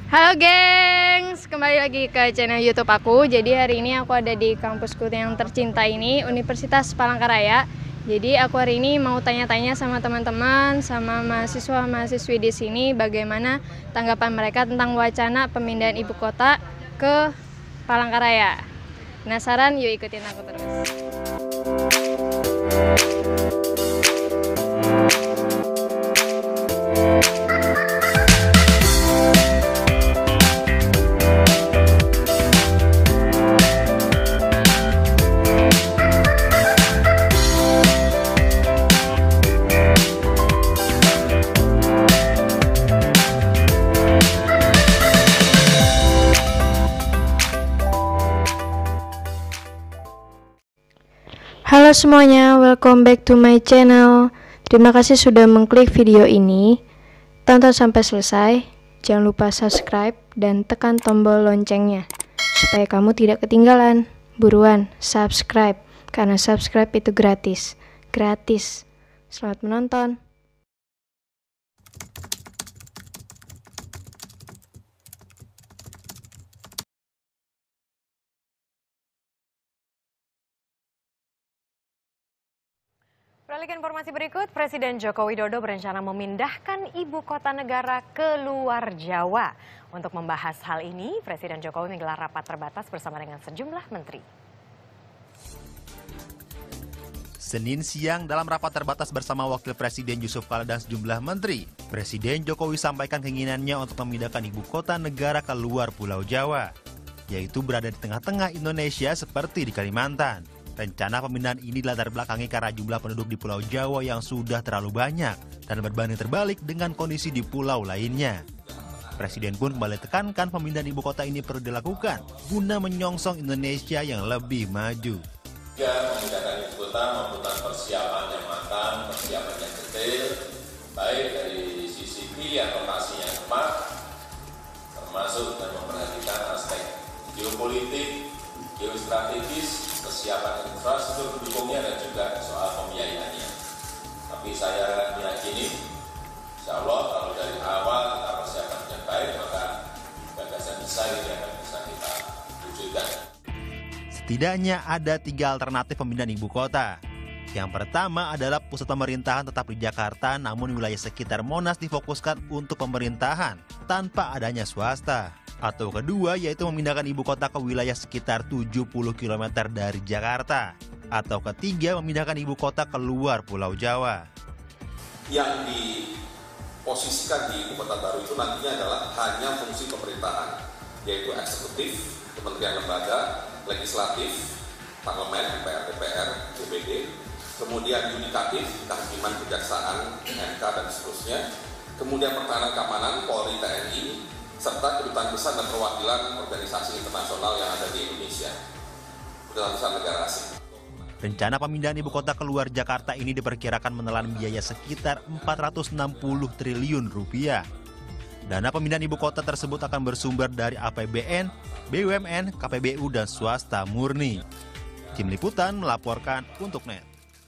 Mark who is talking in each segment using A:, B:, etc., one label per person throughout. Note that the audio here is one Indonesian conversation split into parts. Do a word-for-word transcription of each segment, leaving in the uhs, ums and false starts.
A: Halo gengs, kembali lagi ke channel YouTube aku. Jadi hari ini aku ada di kampusku yang tercinta ini, Universitas Palangkaraya. Jadi aku hari ini mau tanya-tanya sama teman-teman, sama mahasiswa-mahasiswi di sini, bagaimana tanggapan mereka tentang wacana pemindahan ibu kota ke Palangkaraya. Penasaran? Yuk ikutin aku terus. Halo semuanya, welcome back to my channel. Terima kasih sudah mengklik video ini. Tonton sampai selesai. Jangan lupa subscribe dan tekan tombol loncengnya supaya kamu tidak ketinggalan. Buruan subscribe, karena subscribe itu gratis. Gratis. Selamat menonton.
B: Beralih ke informasi berikut, Presiden Joko Widodo berencana memindahkan ibu kota negara ke luar Jawa. Untuk membahas hal ini, Presiden Jokowi menggelar rapat terbatas bersama dengan sejumlah menteri.
C: Senin siang dalam rapat terbatas bersama Wakil Presiden Yusuf Kala dan sejumlah menteri, Presiden Jokowi sampaikan keinginannya untuk memindahkan ibu kota negara ke luar Pulau Jawa, yaitu berada di tengah-tengah Indonesia seperti di Kalimantan. Rencana pemindahan ini dilatar belakangi karena jumlah penduduk di Pulau Jawa yang sudah terlalu banyak dan berbanding terbalik dengan kondisi di pulau lainnya. Presiden pun kembali tekankan pemindahan ibu kota ini perlu dilakukan guna menyongsong Indonesia yang lebih maju.
D: Tiga, memindahkan ibu kota membutuhkan persiapan yang matang, persiapan yang detail, baik dari sisi pilihan lokasi yang tepat, termasuk dan memperhatikan aspek geopolitik, geostrategis, kesiapan infrastruktur pendukungnya dan juga soal pembiayaannya. Tapi saya meyakini, insya Allah kalau dari awal kita persiapan dengan baik, maka gagasan besar ini akan bisa kita wujudkan.
C: Setidaknya ada tiga alternatif pemindahan ibu kota. Yang pertama adalah pusat pemerintahan tetap di Jakarta, namun wilayah sekitar Monas difokuskan untuk pemerintahan tanpa adanya swasta. Atau kedua yaitu memindahkan ibu kota ke wilayah sekitar tujuh puluh kilometer dari Jakarta. Atau ketiga memindahkan ibu kota ke luar Pulau Jawa.
D: Yang diposisikan di ibu kota baru itu nantinya adalah hanya fungsi pemerintahan, yaitu eksekutif, kementerian lembaga, legislatif, parlemen, D P R, D P R, D P D, kemudian yudikatif, kehakiman, kejaksaan, M K dan seterusnya, kemudian pertahanan keamanan, Polri, T N I, serta kedutaan besar dan perwakilan organisasi internasional yang ada di Indonesia, kedutaan besar negara asing.
C: Rencana pemindahan ibu kota keluar Jakarta ini diperkirakan menelan biaya sekitar empat ratus enam puluh triliun rupiah. Dana pemindahan ibu kota tersebut akan bersumber dari A P B N, B U M N, K P B U, dan swasta murni. Tim Liputan melaporkan untuk Net.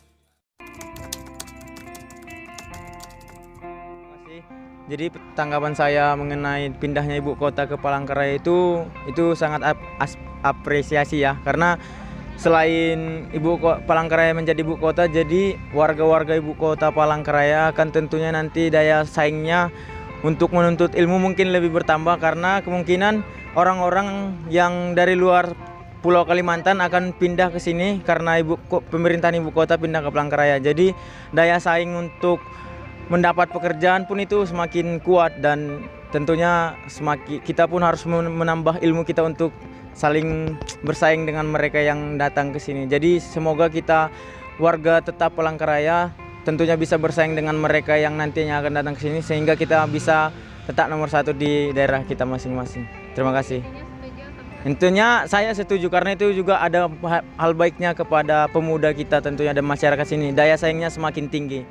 E: Jadi tanggapan saya mengenai pindahnya ibu kota ke Palangkaraya itu itu sangat ap as apresiasi ya, karena selain ibu Palangkaraya menjadi ibu kota, jadi warga-warga ibu kota Palangkaraya akan tentunya nanti daya saingnya untuk menuntut ilmu mungkin lebih bertambah, karena kemungkinan orang-orang yang dari luar Pulau Kalimantan akan pindah ke sini karena ibu pemerintahan ibu kota pindah ke Palangkaraya. Jadi daya saing untuk mendapat pekerjaan pun itu semakin kuat, dan tentunya semakin kita pun harus menambah ilmu kita untuk saling bersaing dengan mereka yang datang ke sini. Jadi semoga kita warga tetap Palangkaraya tentunya bisa bersaing dengan mereka yang nantinya akan datang ke sini, sehingga kita bisa tetap nomor satu di daerah kita masing-masing. Terima kasih. Tentunya saya setuju, karena itu juga ada hal baiknya kepada pemuda kita tentunya dan masyarakat sini. Daya saingnya semakin tinggi.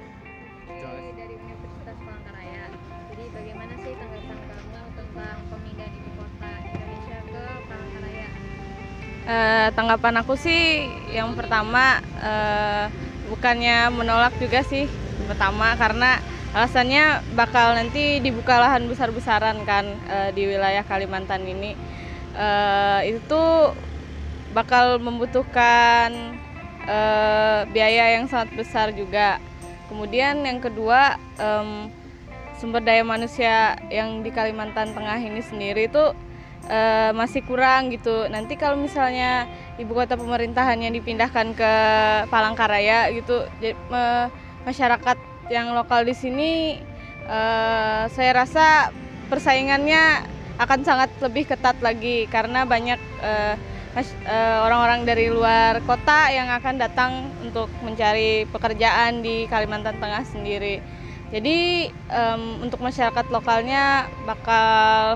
A: Uh, tanggapan aku sih yang pertama uh, bukannya menolak juga sih pertama, karena
F: Alasannya bakal nanti dibuka lahan besar-besaran kan e, di wilayah Kalimantan ini. E, itu bakal membutuhkan e, biaya yang sangat besar juga. Kemudian yang kedua, em, sumber daya manusia yang di Kalimantan Tengah ini sendiri itu e, masih kurang gitu. Nanti kalau misalnya ibu kota pemerintahannya dipindahkan ke Palangkaraya gitu, e, masyarakat yang lokal di sini uh, saya rasa persaingannya akan sangat lebih ketat lagi karena banyak uh, uh, orang-orang dari luar kota yang akan datang untuk mencari pekerjaan di Kalimantan Tengah sendiri. Jadi um, untuk masyarakat lokalnya bakal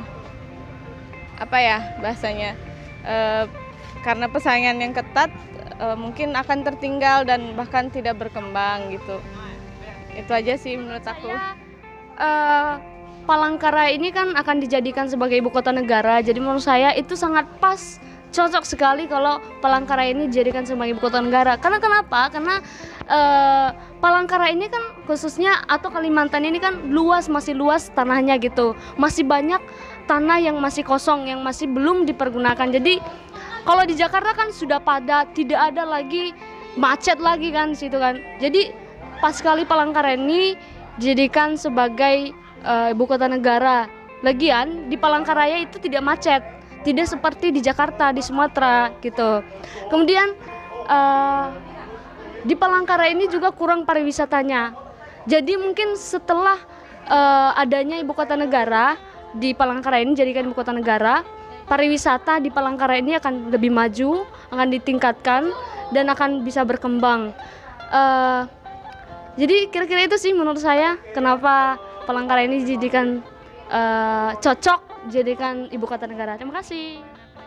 F: apa ya bahasanya uh, karena persaingan yang ketat uh, mungkin akan tertinggal dan bahkan tidak berkembang gitu. Itu aja sih menurut aku.
A: Uh, Palangkaraya ini kan akan dijadikan sebagai ibu kota negara. Jadi menurut saya itu sangat pas, cocok sekali kalau Palangkaraya ini dijadikan sebagai ibu kota negara. Karena kenapa? Karena uh, Palangkaraya ini kan khususnya atau Kalimantan ini kan luas, masih luas tanahnya gitu. Masih banyak tanah yang masih kosong, yang masih belum dipergunakan. Jadi kalau di Jakarta kan sudah padat, tidak ada lagi macet lagi kan situ kan. Jadi pas sekali Palangkaraya ini dijadikan sebagai uh, ibu kota negara. Lagian di Palangkaraya itu tidak macet, tidak seperti di Jakarta, di Sumatera gitu. Kemudian uh, di Palangkaraya ini juga kurang pariwisatanya. Jadi mungkin setelah uh, adanya ibu kota negara di Palangkaraya ini jadikan ibu kota negara, pariwisata di Palangkaraya ini akan lebih maju, akan ditingkatkan dan akan bisa berkembang. Uh, Jadi kira-kira itu sih menurut saya kenapa Palangkaraya ini dijadikan uh, cocok jadikan ibu kota negara. Terima kasih.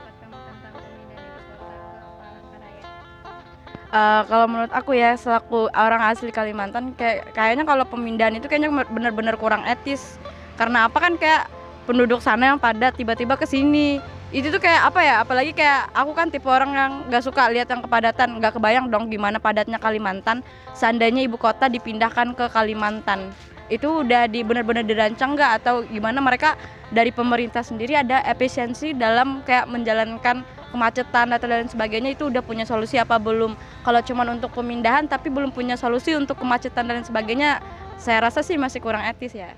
F: Uh, kalau menurut aku ya selaku orang asli Kalimantan kayak kayaknya kalau pemindahan itu kayaknya benar-benar kurang etis. Karena apa kan kayak penduduk sana yang padat tiba-tiba ke sini. Itu tuh kayak apa ya, apalagi kayak aku kan tipe orang yang gak suka lihat yang kepadatan, gak kebayang dong gimana padatnya Kalimantan seandainya ibu kota dipindahkan ke Kalimantan. Itu udah di benar-benar dirancang nggak atau gimana mereka dari pemerintah sendiri ada efisiensi dalam kayak menjalankan kemacetan atau dan sebagainya, itu udah punya solusi apa belum? Kalau cuma untuk pemindahan tapi belum punya solusi untuk kemacetan dan sebagainya, saya rasa sih masih kurang etis ya.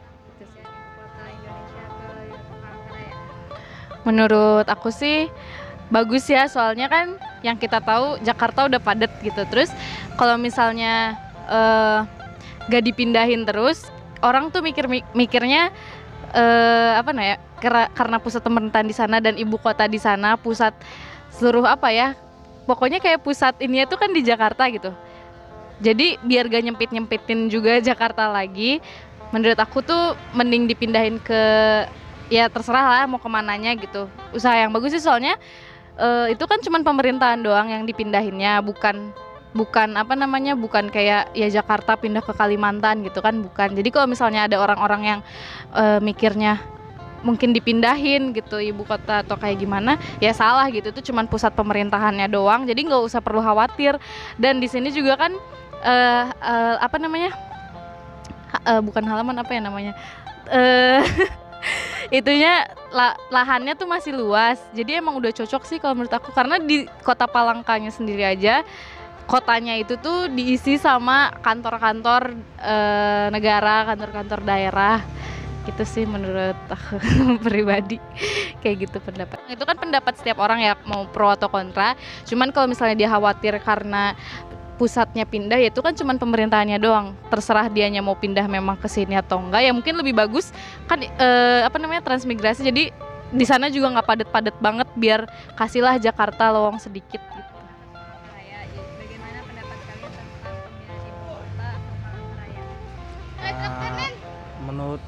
G: Menurut aku sih bagus ya, soalnya kan yang kita tahu Jakarta udah padat gitu. Terus kalau misalnya uh, gak dipindahin terus, orang tuh mikir mikirnya uh, apa nah ya, karena pusat pemerintahan di sana dan ibu kota di sana, pusat seluruh apa ya, pokoknya kayak pusat ini tuh kan di Jakarta gitu. Jadi biar gak nyempit-nyempitin juga Jakarta lagi, menurut aku tuh mending dipindahin ke ya terserah lah mau kemananya gitu. Usaha yang bagus sih soalnya uh, itu kan cuman pemerintahan doang yang dipindahinnya, bukan bukan apa namanya bukan kayak ya Jakarta pindah ke Kalimantan gitu kan, bukan. Jadi kalau misalnya ada orang-orang yang uh, mikirnya mungkin dipindahin gitu ibu kota atau kayak gimana, ya salah gitu. Itu cuman pusat pemerintahannya doang, jadi nggak usah perlu khawatir. Dan di sini juga kan uh, uh, apa namanya ha, uh, bukan halaman apa ya namanya uh, itunya la, lahannya tuh masih luas, jadi emang udah cocok sih kalau menurut aku. Karena di kota Palangkanya sendiri aja, kotanya itu tuh diisi sama kantor-kantor e, negara, kantor-kantor daerah gitu sih menurut aku pribadi. Kayak gitu pendapat. Itu kan pendapat setiap orang ya, mau pro atau kontra. Cuman kalau misalnya dia khawatir karena pusatnya pindah, ya itu kan cuman pemerintahannya doang, terserah dianya mau pindah memang ke sini atau enggak. Ya mungkin lebih bagus kan eh, apa namanya transmigrasi, jadi di sana juga nggak padat-padat banget, biar kasihlah Jakarta lowong sedikit gitu.
A: Bagaimana pendapat kalian tentang pemindahan ibu kota ke Palangkaraya?
H: Uh, menurut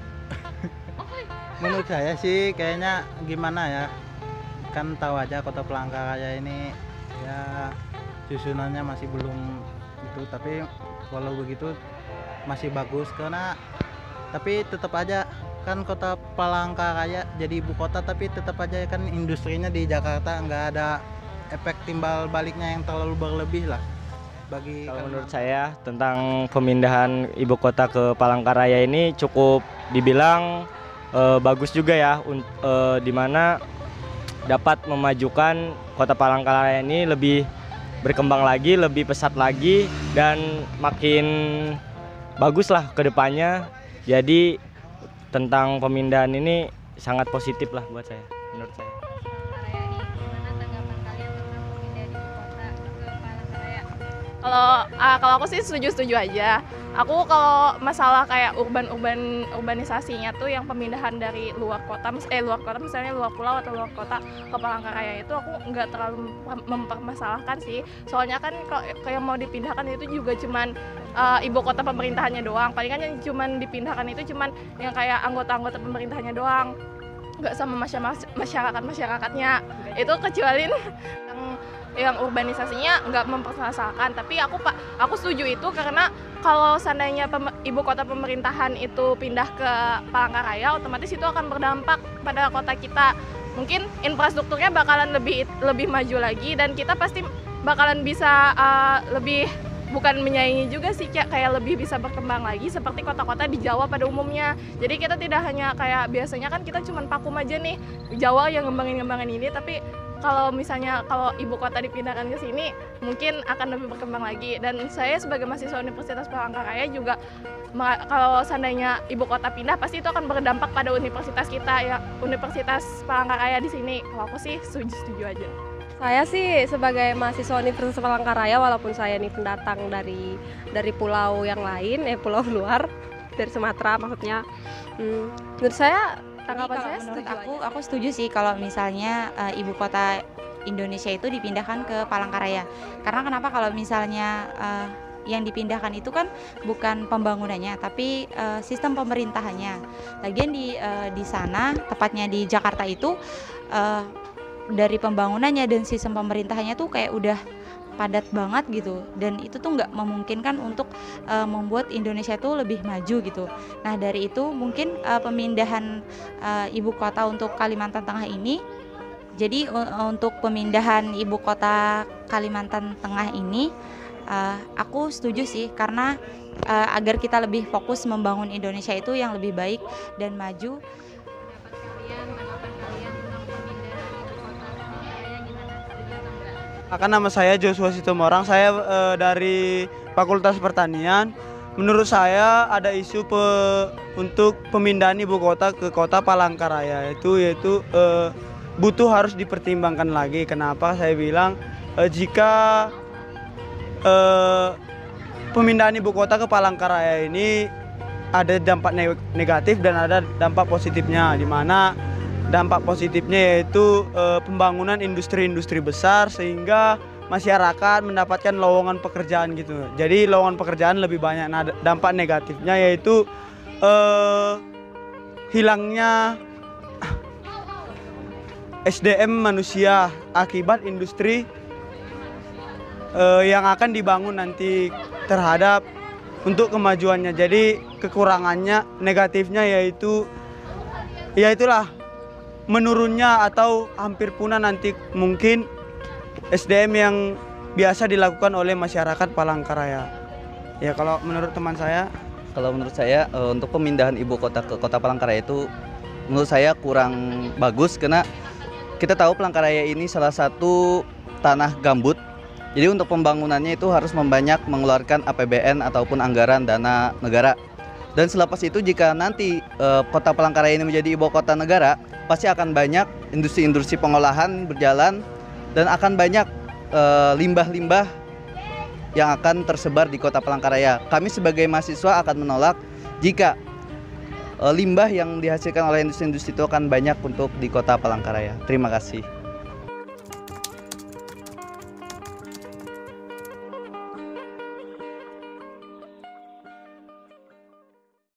H: menurut saya sih kayaknya gimana ya, kan tahu aja kota Palangkaraya ini ya susunannya masih belum itu, tapi walau begitu masih bagus. Karena tapi tetap aja kan kota Palangkaraya jadi ibu kota, tapi tetap aja kan industrinya di Jakarta, nggak ada efek timbal baliknya yang terlalu berlebih lah. bagi
I: Kalau
H: Kalimantan?
I: menurut saya tentang pemindahan ibu kota ke Palangkaraya ini cukup dibilang eh, bagus juga ya, un- eh, di mana dapat memajukan kota Palangkaraya ini lebih berkembang lagi, lebih pesat lagi, dan makin bagus lah ke depannya. Jadi tentang pemindahan ini sangat positif lah buat saya, menurut saya.
F: Kalau ah, kalau aku sih setuju-setuju aja. Aku kalau masalah kayak urban-urban urbanisasinya tuh yang pemindahan dari luar kota, mis- eh luar kota misalnya luar pulau atau luar kota ke Palangkaraya itu aku nggak terlalu mem- mempermasalahkan sih. Soalnya kan kalau kayak mau dipindahkan itu juga cuman eh, ibu kota pemerintahannya doang. Paling kan yang cuman dipindahkan itu cuman yang kayak anggota-anggota pemerintahannya doang. Nggak sama masyarakat masyarakatnya. Itu kecuali yang yang urbanisasinya nggak mempermasalahkan, tapi aku pak aku setuju itu karena kalau seandainya pem- ibu kota pemerintahan itu pindah ke Palangkaraya, otomatis itu akan berdampak pada kota kita. Mungkin infrastrukturnya bakalan lebih lebih maju lagi dan kita pasti bakalan bisa uh, lebih bukan menyaingi juga sih kayak kayak lebih bisa berkembang lagi seperti kota-kota di Jawa pada umumnya. Jadi kita tidak hanya kayak biasanya kan kita cuma pakum aja nih Jawa yang ngembangin-ngembangin ini, tapi kalau misalnya kalau ibu kota dipindahkan ke sini mungkin akan lebih berkembang lagi. Dan saya sebagai mahasiswa Universitas Palangkaraya juga ma- kalau seandainya ibu kota pindah pasti itu akan berdampak pada universitas kita ya, Universitas Palangkaraya di sini. Kalau aku sih setuju-setuju aja.
J: Saya sih sebagai mahasiswa Universitas Palangkaraya, walaupun saya ini pendatang dari dari pulau yang lain, eh pulau luar, dari Sumatera maksudnya, hmm, menurut saya tanggapan saya
K: menurut
J: setuju
K: aku,
J: aja.
K: aku setuju sih kalau misalnya uh, ibu kota Indonesia itu dipindahkan ke Palangkaraya. Karena kenapa kalau misalnya uh, yang dipindahkan itu kan bukan pembangunannya, tapi uh, sistem pemerintahannya. Lagian di uh, di sana, tepatnya di Jakarta itu, uh, dari pembangunannya dan sistem pemerintahannya tuh kayak udah padat banget gitu, dan itu tuh nggak memungkinkan untuk uh, membuat Indonesia tuh lebih maju gitu. Nah dari itu mungkin uh, pemindahan uh, ibu kota untuk Kalimantan Tengah ini, jadi uh, untuk pemindahan ibu kota Kalimantan Tengah ini uh, aku setuju sih, karena uh, agar kita lebih fokus membangun Indonesia itu yang lebih baik dan maju.
H: Akan nama saya Joshua Situmorang, saya eh, dari Fakultas Pertanian. Menurut saya ada isu pe, untuk pemindahan ibu kota ke kota Palangkaraya itu yaitu eh, butuh harus dipertimbangkan lagi. Kenapa saya bilang eh, jika eh, pemindahan ibu kota ke Palangkaraya ini ada dampak negatif dan ada dampak positifnya, di mana dampak positifnya yaitu e, pembangunan industri-industri besar sehingga masyarakat mendapatkan lowongan pekerjaan gitu. Jadi lowongan pekerjaan lebih banyak. Nah, dampak negatifnya yaitu e, hilangnya S D M manusia akibat industri e, yang akan dibangun nanti terhadap untuk kemajuannya. Jadi kekurangannya, negatifnya yaitu ya itulah menurunnya atau hampir punah nanti mungkin S D M yang biasa dilakukan oleh masyarakat Palangkaraya. Ya kalau menurut teman saya,
L: kalau menurut saya untuk pemindahan ibu kota ke kota Palangkaraya itu menurut saya kurang bagus, karena kita tahu Palangkaraya ini salah satu tanah gambut. Jadi untuk pembangunannya itu harus membanyak mengeluarkan A P B N ataupun anggaran dana negara. Dan selepas itu jika nanti e, kota Palangkaraya ini menjadi ibu kota negara, pasti akan banyak industri-industri pengolahan berjalan dan akan banyak limbah-limbah yang akan tersebar di kota Palangkaraya. Kami sebagai mahasiswa akan menolak jika e, limbah yang dihasilkan oleh industri-industri itu akan banyak untuk di kota Palangkaraya. Terima kasih.